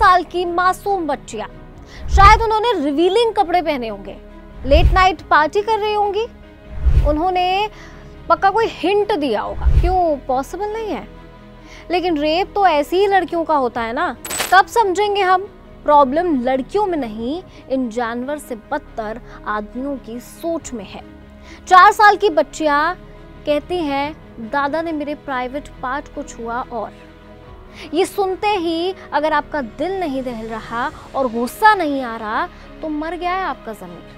साल की मासूम बच्चियां, शायद उन्होंने रिवीलिंग कपड़े पहने होंगे, लेट नाइट पार्टी कर रही होंगी, उन्होंने पक्का कोई हिंट दिया होगा। क्यों पॉसिबल नहीं है? लेकिन रेप तो ऐसी ही लड़कियों का होता है ना। कब समझेंगे हम प्रॉब्लम लड़कियों में नहीं, इन जानवर से बदतर आदमियों की सोच में है। 4 साल की बच्चियां कहती हैं दादा ने मेरे प्राइवेट पार्ट को छुआ, और ये सुनते ही अगर आपका दिल नहीं दहल रहा और गुस्सा नहीं आ रहा तो मर गया है आपका ज़मीर।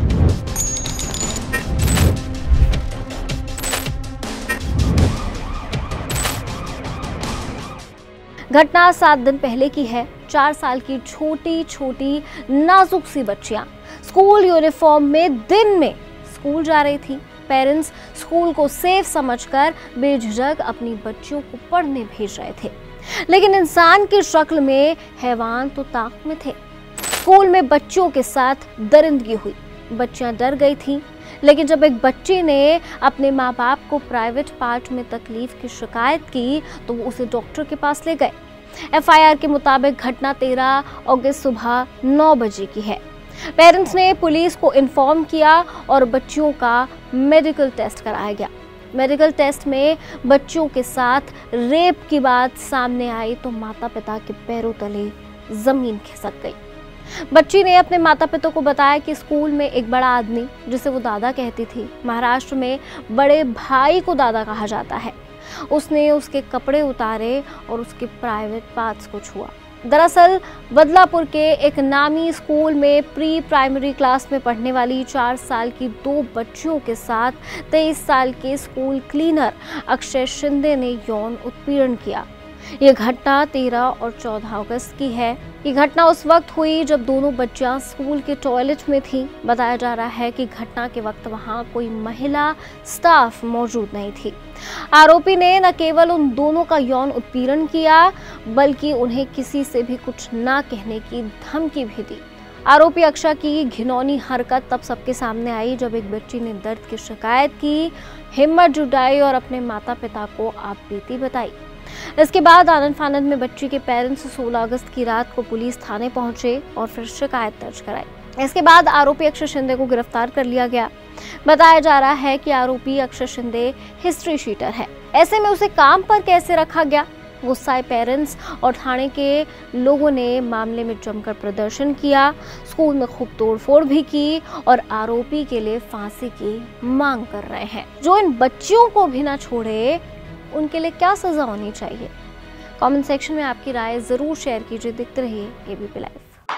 घटना 7 दिन पहले की है। 4 साल की छोटी छोटी नाजुक सी बच्चियां स्कूल यूनिफॉर्म में दिन में स्कूल जा रही थी। पेरेंट्स स्कूल को सेफ समझकर बेझिझक अपनी बच्चियों को पढ़ने भेज रहे थे, लेकिन इंसान की शक्ल में हैवान तो ताक में थे। स्कूल में बच्चों के साथ दरिंदगी हुई, बच्चियां डर गई थीं, लेकिन जब एक बच्ची ने अपने माँ बाप को प्राइवेट पार्ट में तकलीफ की शिकायत की तो वो उसे डॉक्टर के पास ले गए। एफआईआर के मुताबिक घटना 13 अगस्त सुबह 9 बजे की है। पेरेंट्स ने पुलिस को इन्फॉर्म किया और बच्चियों का मेडिकल टेस्ट कराया गया। मेडिकल टेस्ट में बच्चों के साथ रेप की बात सामने आई तो माता पिता के पैरों तले जमीन खिसक गई। बच्ची ने अपने माता पिता को बताया कि स्कूल में एक बड़ा आदमी, जिसे वो दादा कहती थी, महाराष्ट्र में बड़े भाई को दादा कहा जाता है, उसने उसके कपड़े उतारे और उसके प्राइवेट पार्ट्स को छुआ। दरअसल बदलापुर के एक नामी स्कूल में प्री प्राइमरी क्लास में पढ़ने वाली 4 साल की 2 बच्चियों के साथ 23 साल के स्कूल क्लीनर अक्षय शिंदे ने यौन उत्पीड़न किया। ये घटना 13 और 14 अगस्त की है। ये घटना उस वक्त हुई जब दोनों बच्चियां स्कूल के टॉयलेट में थीं। बताया जा रहा है कि घटना के वक्त वहां कोई महिला स्टाफ मौजूद नहीं थी। आरोपी ने न केवल उन दोनों का यौन उत्पीड़न किया, बल्कि उन्हें किसी से भी कुछ ना कहने की धमकी भी दी। आरोपी अक्षय की घिनौनी हरकत तब सबके सामने आई जब एक बच्ची ने दर्द की शिकायत की, हिम्मत जुटाई और अपने माता पिता को आपबीती बताई। इसके बाद आनंद फानंद में बच्ची के पेरेंट्स 16 अगस्त की रात को पुलिस थाने पहुंचे और फिर शिकायत दर्ज कराई। इसके बाद आरोपी अक्षय शिंदे को गिरफ्तार कर लिया गया। बताया जा रहा है कि आरोपी अक्षय शिंदे हिस्ट्री शीटर है। ऐसे में उसे काम पर कैसे रखा गया? गुस्साए पेरेंट्स और थाने के लोगों ने मामले में जमकर प्रदर्शन किया, स्कूल में खूब तोड़फोड़ भी की और आरोपी के लिए फांसी की मांग कर रहे हैं। जो इन बच्चियों को भी ना छोड़े, उनके लिए क्या सजा होनी चाहिए? कमेंट सेक्शन में आपकी राय जरूर शेयर कीजिए। देखते रहिए ABP live.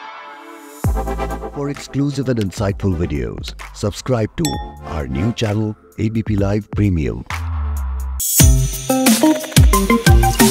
For exclusive and insightful videos, subscribe to our new channel ABP Live Premium.